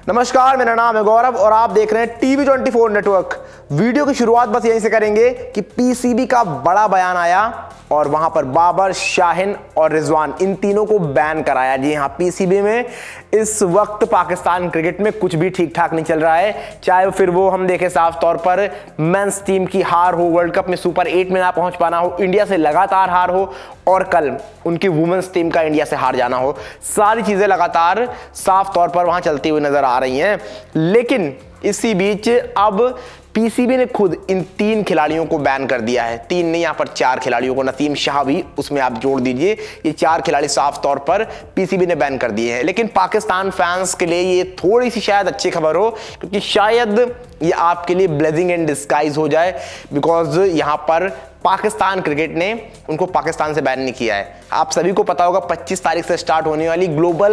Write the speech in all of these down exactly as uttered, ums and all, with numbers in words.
नमस्कार, मेरा नाम है गौरव और आप देख रहे हैं TV twenty four network. Video की शुरुआत बस यहीं से करेंगे कि पीसीबी का बड़ा बयान आया और वहां पर बाबर, शाहीन और रिजवान इन तीनों को बैन कराया। जी हां, पीसीबी में इस वक्त पाकिस्तान क्रिकेट में कुछ भी ठीक ठाक नहीं चल रहा है। चाहे फिर वो हम देखें साफ तौर पर मेंस टीम की हार हो, वर्ल्ड कप में सुपर एट में ना पहुंच पाना हो, इंडिया से लगातार हार हो और कल उनकी वुमेन्स टीम का इंडिया से हार जाना हो, सारी चीजें लगातार साफ तौर पर वहां चलती हुई नजर आ रही हैं। लेकिन इसी बीच अब पीसीबी ने खुद इन तीन खिलाड़ियों को बैन कर दिया है। तीन नहीं, यहां पर चार खिलाड़ियों को, नसीम शाह भी उसमें आप जोड़ दीजिए। ये चार खिलाड़ी साफ तौर पर पीसीबी ने बैन कर दिए हैं। लेकिन पाकिस्तान फैंस के लिए ये थोड़ी सी शायद अच्छी खबर हो, क्योंकि शायद ये आपके लिए ब्लेसिंग इन डिस्गाइज हो जाए, बिकॉज यहां पर पाकिस्तान क्रिकेट ने उनको पाकिस्तान से बैन नहीं किया है। आप सभी को पता होगा पच्चीस तारीख से स्टार्ट होने वाली Global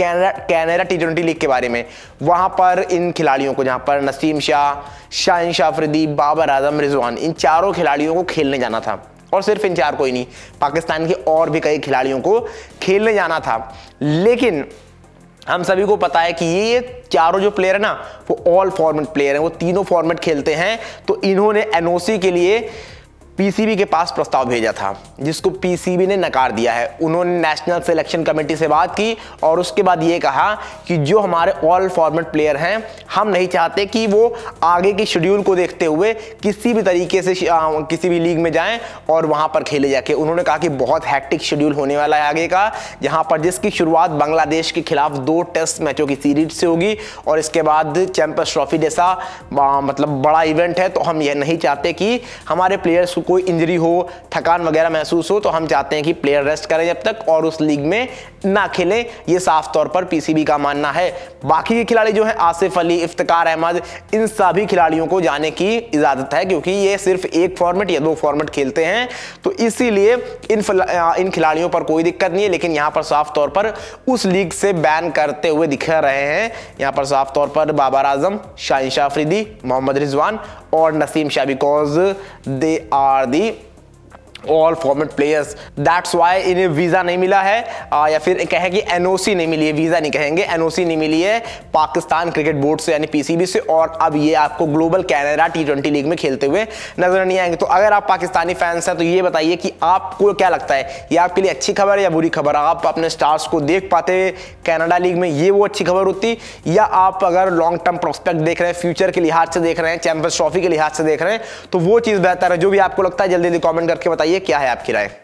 Canada T twenty league के बारे में। वहां पर इन खिलाड़ियों को, जहां पर नसीम शाह, शाहीन शाह अफरीदी, बाबर आजम, रिजवान, इन चारों खिलाड़ियों को खेलने जाना था। और सिर्फ इन चार को ही नहीं, पाकिस्तान के और भी कई खिलाड़ियों को खेलने जाना था। लेकिन हम सभी को पता है कि ये चारों जो प्लेयर है ना, वो ऑल फॉर्मेट प्लेयर हैं, वो तीनों फॉर्मेट खेलते हैं। तो इन्होंने एनओसी के लिए पीसीबी के पास प्रस्ताव भेजा था, जिसको पीसीबी ने नकार दिया है। उन्होंने नेशनल सिलेक्शन कमेटी से बात की और उसके बाद ये कहा कि जो हमारे ऑल फॉर्मेट प्लेयर हैं, हम नहीं चाहते कि वो आगे की शेड्यूल को देखते हुए किसी भी तरीके से किसी भी लीग में जाएं और वहां पर खेले जाके। उन्होंने कहा कि बहुत हैक्टिक शेड्यूल होने वाला है आगे का, जहां पर जिसकी शुरुआत बांग्लादेश के खिलाफ दो टेस्ट मैचों की सीरीज से होगी और इसके बाद चैंपियंस ट्रॉफी जैसा मतलब बड़ा इवेंट है। तो हम यह नहीं चाहते कि हमारे प्लेयर्स कोई इंजरी हो, थकान वगैरह महसूस हो, तो हम चाहते हैं कि प्लेयर रेस्ट करें जब तक और उस लीग में ना खेलें। ये साफ तौर पर पीसीबी का मानना है। बाकी के खिलाड़ी जो हैं, आसिफ अली, इफ्तिकार अहमद, इन सभी खिलाड़ियों को जाने की इजाजत है, क्योंकि ये सिर्फ एक फॉर्मेट या दो फॉर्मेट खेलते हैं। तो इसीलिए इन इन खिलाड़ियों पर कोई दिक्कत नहीं है। लेकिन यहां पर साफ तौर पर उस लीग से बैन करते हुए दिख रहे हैं। यहां पर साफ तौर पर बाबर आजम, शाहीन शाह अफरीदी, मोहम्मद रिजवान और Naseem Shah, because they are the all format players. That's why इन्हें वीजा नहीं मिला है, आ, या फिर कहें कि एनओसी नहीं मिली है, वीजा नहीं कहेंगे, एनओसी नहीं मिली है पाकिस्तान क्रिकेट बोर्ड से यानी पीसीबी से। और अब ये आपको Global Canada T twenty league में खेलते हुए नजर नहीं आएंगे। तो अगर आप पाकिस्तानी फैंस हैं तो ये बताइए कि आपको क्या लगता है, ये आपके लिए अच्छी खबर है या बुरी खबर? आप अपने स्टार्स को देख पाते कैनेडा लीग में, ये वो अच्छी खबर होती, या आप अगर लॉन्ग टर्म प्रोस्पेक्ट देख रहे हैं, फ्यूचर के लिहाज से देख रहे हैं, चैंपियंस ट्रॉफी के लिहाज से देख रहे हैं, तो वो चीज बेहतर है। जो भी आपको लगता है जल्दी जल्दी कॉमेंट करके बताइए क्या है आपकी राय।